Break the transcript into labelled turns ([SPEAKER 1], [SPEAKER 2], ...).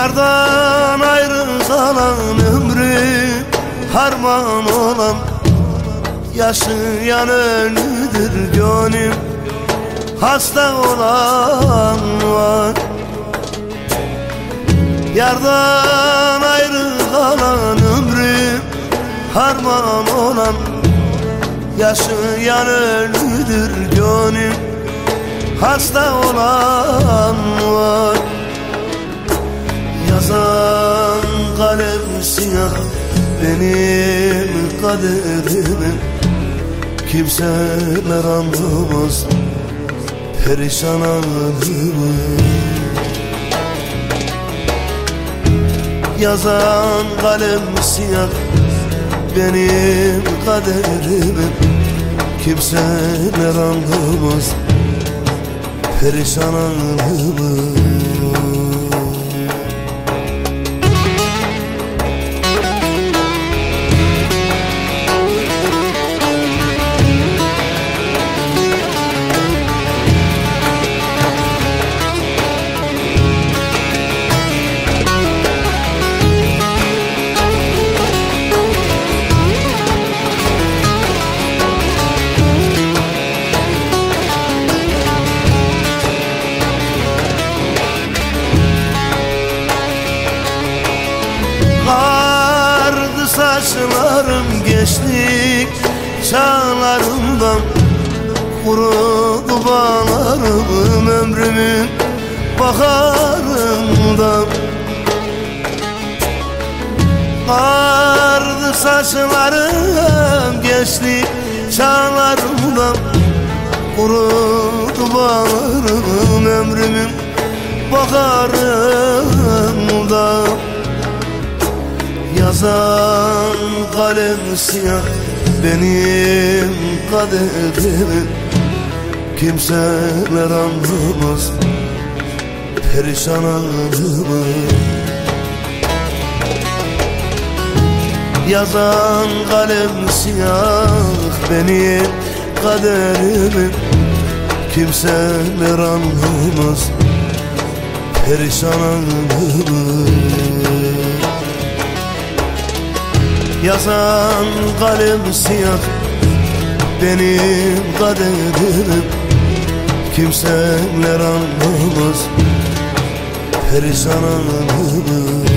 [SPEAKER 1] Yardan ayrı kalan ömrü harman olan, yaşayan ölüdür gönlüm, hasta olan var. Yardan ayrı kalan ömrü harman olan, yaşayan ölüdür gönlüm, hasta olan var. Yazan kalem siyah benim kaderimi, kimseler anlamaz perişan halimi. Yazan kalem siyah benim kaderimi, kimseler anlamaz perişan halimi. Kardı saçlarım gençlik çağlarımdan, kurudu bağlarım ömrümün baharından. Kardı saçlarım gençlik çağlarımdan, kurudu bağlarım ömrümün baharından. Yazan kalem siyah benim kaderimi, kimseler anlamaz perişan halimi. Yazan kalem siyah benim kaderimi, kimseler anlamaz perişan halimi. Yazan kalem siyah benim kaderim, kimseler anlamaz perişan halimi.